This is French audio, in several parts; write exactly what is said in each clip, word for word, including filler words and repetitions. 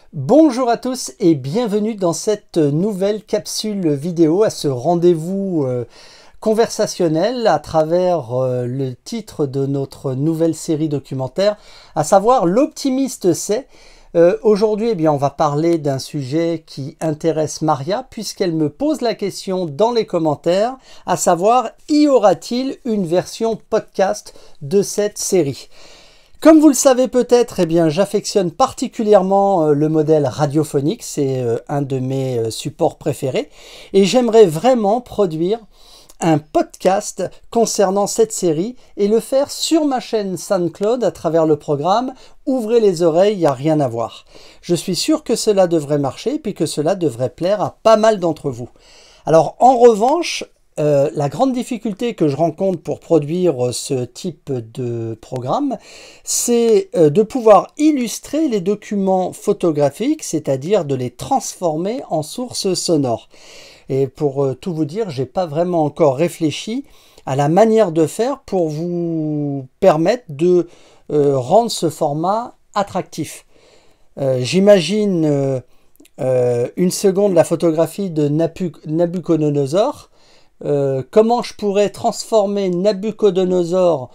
Bonjour à tous et bienvenue dans cette nouvelle capsule vidéo, à ce rendez-vous euh, conversationnel à travers euh, le titre de notre nouvelle série documentaire, à savoir L'Optimiste sait. Euh, Aujourd'hui, eh bien, on va parler d'un sujet qui intéresse Maria puisqu'elle me pose la question dans les commentaires, à savoir, y aura-t-il une version podcast de cette série ? Comme vous le savez peut-être, eh bien, j'affectionne particulièrement euh, le modèle radiophonique, c'est euh, un de mes euh, supports préférés, et j'aimerais vraiment produire un podcast concernant cette série et le faire sur ma chaîne SoundCloud à travers le programme Ouvrez les oreilles, il n'y a rien à voir. Je suis sûr que cela devrait marcher et puis que cela devrait plaire à pas mal d'entre vous. Alors en revanche, Euh, la grande difficulté que je rencontre pour produire ce type de programme, c'est euh, de pouvoir illustrer les documents photographiques, c'est-à-dire de les transformer en sources sonores. Et pour euh, tout vous dire, j'ai pas vraiment encore réfléchi à la manière de faire pour vous permettre de euh, rendre ce format attractif. Euh, J'imagine euh, euh, une seconde la photographie de Nabucodonosor. Euh, comment je pourrais transformer Nabucodonosor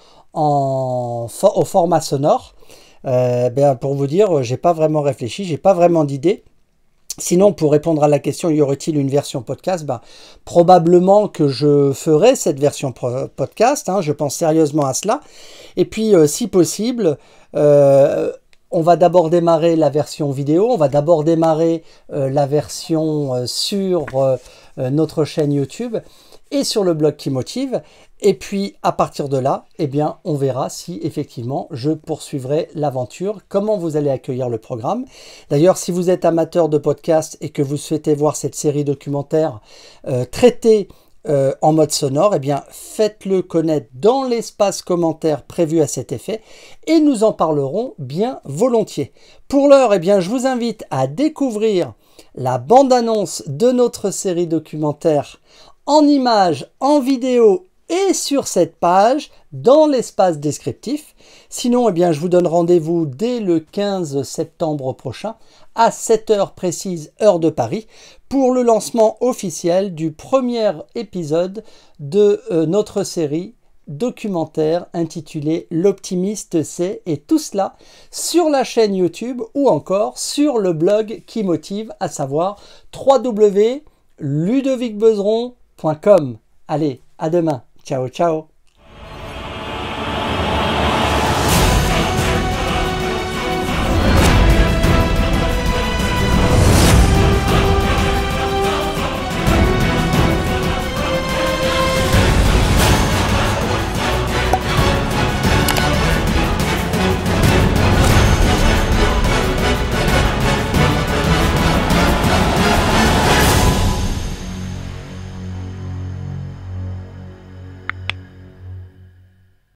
en, au format sonore. Euh, ben, pour vous dire, j'ai pas vraiment réfléchi, j'ai pas vraiment d'idée. Sinon, pour répondre à la question, y aurait-il une version podcast, ben, probablement que je ferai cette version podcast, hein, je pense sérieusement à cela. Et puis, euh, si possible, euh, on va d'abord démarrer la version vidéo, on va d'abord démarrer euh, la version euh, sur euh, notre chaîne YouTube et sur le blog qui motive, et puis à partir de là, eh bien, on verra si effectivement je poursuivrai l'aventure, comment vous allez accueillir le programme. D'ailleurs, si vous êtes amateur de podcast et que vous souhaitez voir cette série documentaire euh, traitée euh, en mode sonore, eh bien, faites-le connaître dans l'espace commentaire prévu à cet effet, et nous en parlerons bien volontiers. Pour l'heure, eh bien, je vous invite à découvrir la bande-annonce de notre série documentaire en images, en vidéo et sur cette page dans l'espace descriptif. Sinon, eh bien, je vous donne rendez-vous dès le quinze septembre prochain à sept heures précise, heure de Paris, pour le lancement officiel du premier épisode de euh, notre série documentaire intitulé L'Optimiste sait, et tout cela sur la chaîne YouTube ou encore sur le blog qui motive, à savoir w w w point ludovic bezeron point com. Allez, à demain. Ciao, ciao.